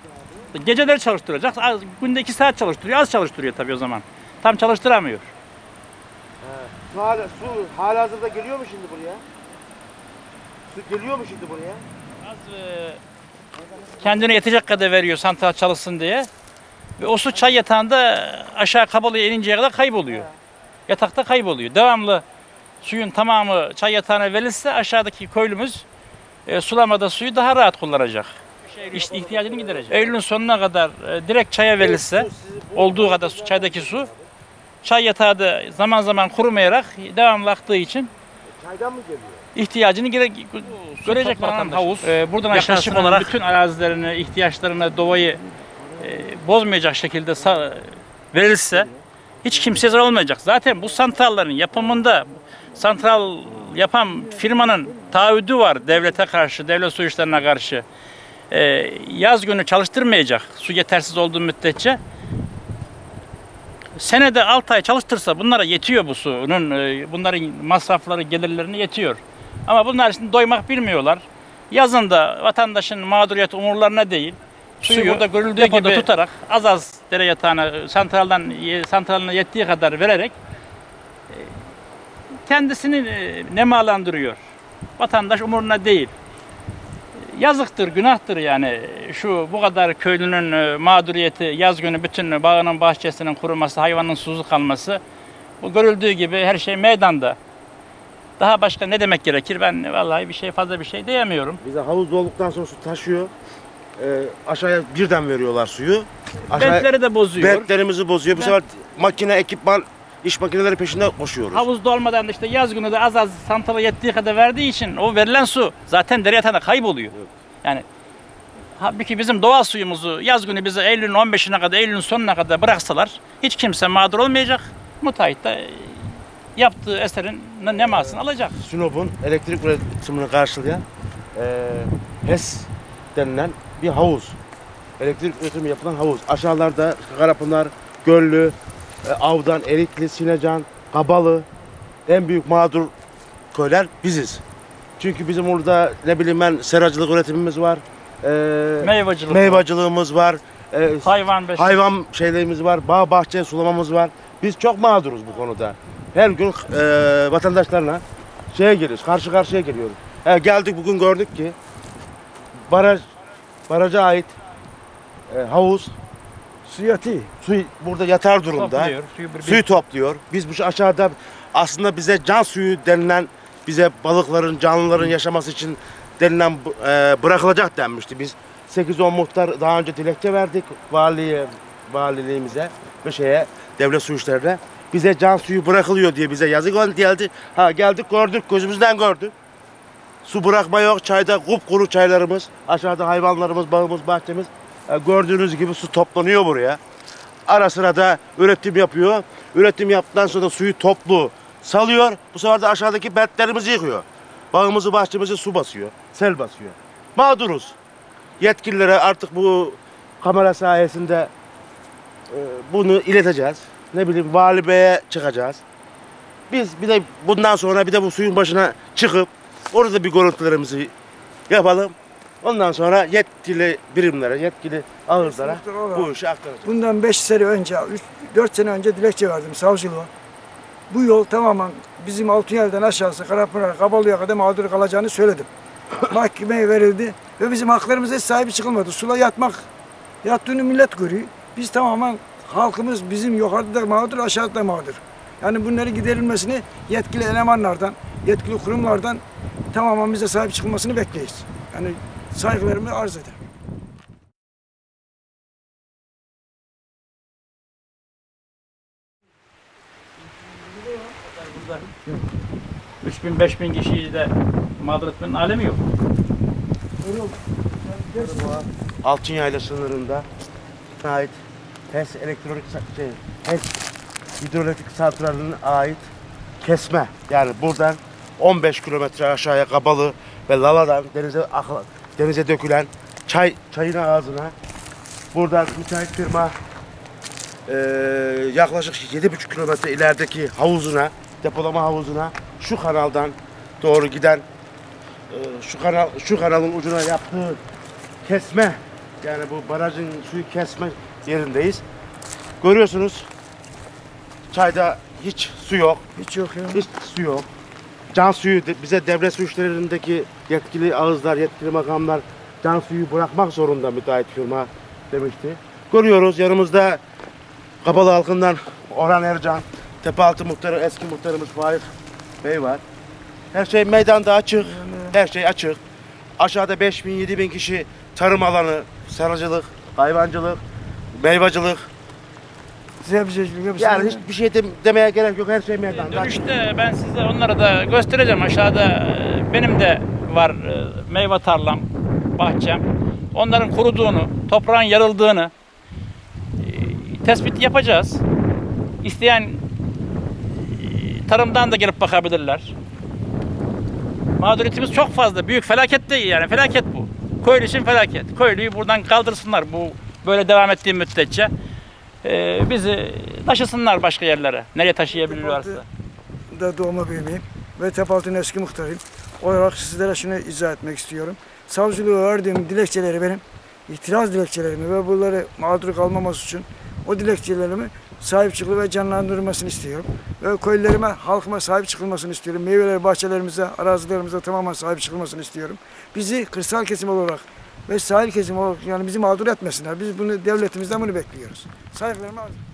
Geceleri çalıştıracak. Günde 2 saat çalıştırıyor. Az çalıştırıyor tabii o zaman. Tam çalıştıramıyor. Su halihazırda geliyor mu şimdi buraya? Su geliyor mu şimdi buraya? Az kendine yetecek kadar veriyor santral çalışsın diye. Ve o su çay yatağında aşağı Kabalı'ya ininceye kadar kayboluyor. Yatakta kayboluyor. Devamlı suyun tamamı çay yatağına verilse aşağıdaki köylümüz sulamada suyu daha rahat kullanacak. İşte ihtiyacını giderecek. Eylül'ün sonuna kadar direkt çaya verilse olduğu kadar çaydaki su çay yatağı da zaman zaman kurumayarak devamlı aktığı için Çaydan mı geliyor? ihtiyacını görecek vatandaş. Buradan yaklaşık olarak bütün arazilerini, ihtiyaçlarını, doğayı bozmayacak şekilde verilse hiç kimseye zarar olmayacak. Zaten bu santrallerin yapımında santral yapan firmanın taahhüdü var devlete karşı, devlet su işlerine karşı. Yaz günü çalıştırmayacak su yetersiz olduğu müddetçe. Senede 6 ay çalıştırsa bunlara yetiyor bu suyun, bunların masrafları, gelirlerini yetiyor. Ama bunlar için doymak bilmiyorlar. Yazın da vatandaşın mağduriyeti umurlarına değil. Suyu burada görüldüğü gibi tutarak az az dere yatağına, santraline yettiği kadar vererek kendisini nemalandırıyor. Vatandaş umuruna değil. Yazıktır, günahtır yani. Bu kadar köylünün mağduriyeti, yaz günü bütün bağının, bahçesinin kuruması, hayvanın susuz kalması. Bu görüldüğü gibi her şey meydanda. Daha başka ne demek gerekir? Ben vallahi fazla bir şey diyemiyorum. Bize havuz dolduktan sonra su taşıyor. Aşağıya birden veriyorlar suyu. Bentleri de bozuyor. Bentlerimizi bozuyor. Bu sefer makine, ekipman, iş makineleri peşinde koşuyoruz. Havuz dolmadan da işte yaz günü de az az santrala yettiği kadar verdiği için o verilen su zaten dere yatağında kayboluyor. Evet. Yani halbuki bizim doğal suyumuzu yaz günü bize Eylül'ün 15'ine kadar, Eylül'ün sonuna kadar bıraksalar hiç kimse mağdur olmayacak. Müteahhit de yaptığı eserin nemasını alacak. Sinop'un elektrik üretimini karşılayan HES denilen bir havuz. Elektrik üretimi yapılan havuz. Aşağılarda Karapınar, Göllü, Avdan, Erikli, Sinecan, Kabalı, en büyük mağdur köyler biziz. Çünkü bizim orada seracılık üretimimiz var. Meyvacılığımız var. Hayvan şeylerimiz var. Bağ bahçe sulamamız var. Biz çok mağduruz bu konuda. Her gün vatandaşlarla karşı karşıya geliyoruz. Geldik bugün gördük ki baraja ait havuz su burada yatar durumda. Suyu topluyor. Biz bu aşağıda aslında bize can suyu denilen, bize balıkların, canlıların yaşaması için denilen bırakılacak denmişti. Biz 8-10 muhtar daha önce dilekçe verdik valiliğimize ve devlet su işlerine. Bize can suyu bırakılıyor diye bize yazı geldi. Geldik gördük, gözümüzden gördük. Su bırakma yok. Çayda kupkuru çaylarımız, aşağıda hayvanlarımız, bağımız, bahçemiz. Gördüğünüz gibi su toplanıyor buraya. Ara sıra da üretim yapıyor. Üretim yaptıktan sonra suyu toplu salıyor. Bu sefer de aşağıdaki bentlerimizi yıkıyor. Bağımızı, bahçemizi su basıyor, sel basıyor. Mağduruz. Yetkililere artık bu kamera sayesinde bunu ileteceğiz. Vali Bey'e çıkacağız. Biz bir de bundan sonra bu suyun başına çıkıp orada bir görüntülerimizi yapalım. Ondan sonra yetkili birimlere, yetkili ağızlara bu işi aktaracağız. Bundan 5 sene önce, 4 sene önce dilekçe verdim savcılığa. Bu yol tamamen bizim Altunyel'den aşağısı Karapınar, Kabalı'ya kadar mağdur kalacağını söyledim. Mahkemeye verildi ve bizim haklarımıza sahibi çıkılmadı. Sula yattığını millet görüyor. Biz tamamen halkımız bizim yukarıda mağdur, aşağıda mağdur. Yani bunların giderilmesini yetkili elemanlardan, yetkili kurumlardan tamamen bize sahip çıkılmasını bekleyiz. Yani saygılarımı arz ederim. 3000-5000 kişiyi de mağdur etmenin alemi yok. Altınyayla sınırında ait HES hidroelektrik santraline ait kesme. Yani buradan 15 kilometre aşağıya Kabalı ve Lala'dan denize dökülen çayın ağzına buradan müteahhit firma yaklaşık 7,5 kilometre ilerideki havuzuna, depolama havuzuna şu kanaldan doğru giden şu kanalın ucuna yaptığı kesme Yani bu barajın suyu kesme yerindeyiz. Görüyorsunuz çayda hiç su yok. Hiç yok ya. Hiç su yok. Can suyu bize devlet su işlerindeki yetkili ağızlar, yetkili makamlar can suyu bırakmak zorunda müteahhit firma demişti. Görüyoruz yanımızda Kapalı halkından Orhan Ercan, Tepealtı muhtarı, eski muhtarımız Faik Bey var. Her şey meydanda açık, her şey açık. Aşağıda 5.000-7.000 kişi tarım alanı, sarıcılık, hayvancılık, meyvacılık. Sebzecilik. Yani hiçbir şey demeye gerek yok, her şey meydanda. Dönüşte ben size onları da göstereceğim. Aşağıda benim de var meyve tarlam, bahçem. Onların kuruduğunu, toprağın yarıldığını tespit yapacağız. İsteyen tarımdan da gelip bakabilirler. Mağduriyetimiz çok fazla. Büyük felaket değil yani. Felaket bu. Köylü için felaket. Köylüyü buradan kaldırsınlar bu böyle devam ettiği müddetçe. Bizi taşısınlar başka yerlere. Nereye taşıyabiliyorlarsa. Da doğma büyümeyim ve Tepealtı'nın eski muhtarıyım. Olarak sizlere şunu izah etmek istiyorum. Savcılığa verdiğim dilekçeleri benim, itiraz dilekçelerimi ve bunları mağdur kalmaması için o dilekçelerimi sahip çıkılı ve canlandırılmasını istiyorum. Ve köylülerime, halkıma sahip çıkılmasını istiyorum. Meyveler, bahçelerimize, arazilerimize tamamen sahip çıkılmasını istiyorum. Bizi kırsal kesim olarak ve sahil kesim olarak yani bizi mağdur etmesinler. Biz bunu devletimizden bunu bekliyoruz. Saygılarımı arz ediyorum.